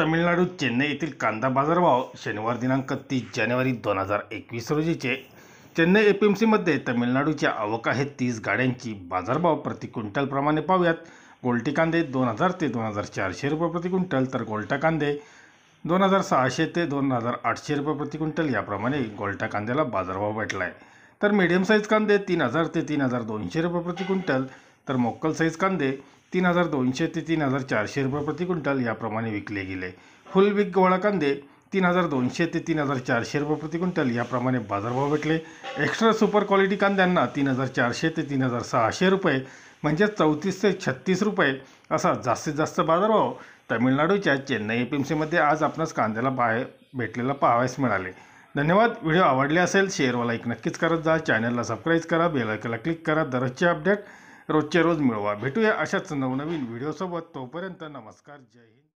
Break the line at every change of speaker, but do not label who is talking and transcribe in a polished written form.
तामिळनाडू चेन्नई येथील कांदा बाजारभाव शनिवार दिनांक 30 जानेवारी 2021 रोजीचे चेन्नई एपीएमसीमध्ये तामिळनाडूच्या आवक आहेत 30 गाड्यांची। बाजारभाव प्रति क्विंटल प्रमाणे पाहूयात। गोल्टी कांदे 2000 ते 2400 रुपये प्रति क्विंटल, तर गोल्टा कांदे 2600 ते 2800 रुपये प्रति क्विंटल याप्रमाणे गोल्टा कांद्याला बाजारभाव भेटला आहे। तर मीडियम साईज कांदे 3000 ते 3200 रुपये प्रति क्विंटल, तर मोकल साईज कांदे 3200 ते 3400 रुपये प्रति क्विंटल याप्रमाणे विकले गेले। फुल बिग गोळा कांदे 3200 ते 3400 रुपये प्रति क्विंटल याप्रमाणे बाजारभाव भेटले। एक्स्ट्रा सुपर क्वालिटी कांद्यांना 3400 ते 3600 रुपये म्हणजे 34 ते 36 रुपये असा जास्तीत जास्त बाजारभाव तामिळनाडूच्या चेन्नई एपीएमसीमध्ये आज आपणास कांद्याला भेटलेला पाहावयास मिळाले। धन्यवाद। व्हिडिओ आवडले असेल शेअर व लाईक नक्कीच करत जा। चॅनलला सबस्क्राईब करा, बेल आयकॉनला क्लिक करा। दररोजचे अपडेट रोजचे रोज मिळवा। भेटूया अशाच नवनवीन व्हिडिओसोबत। तोपर्यंत नमस्कार, जय हिंद।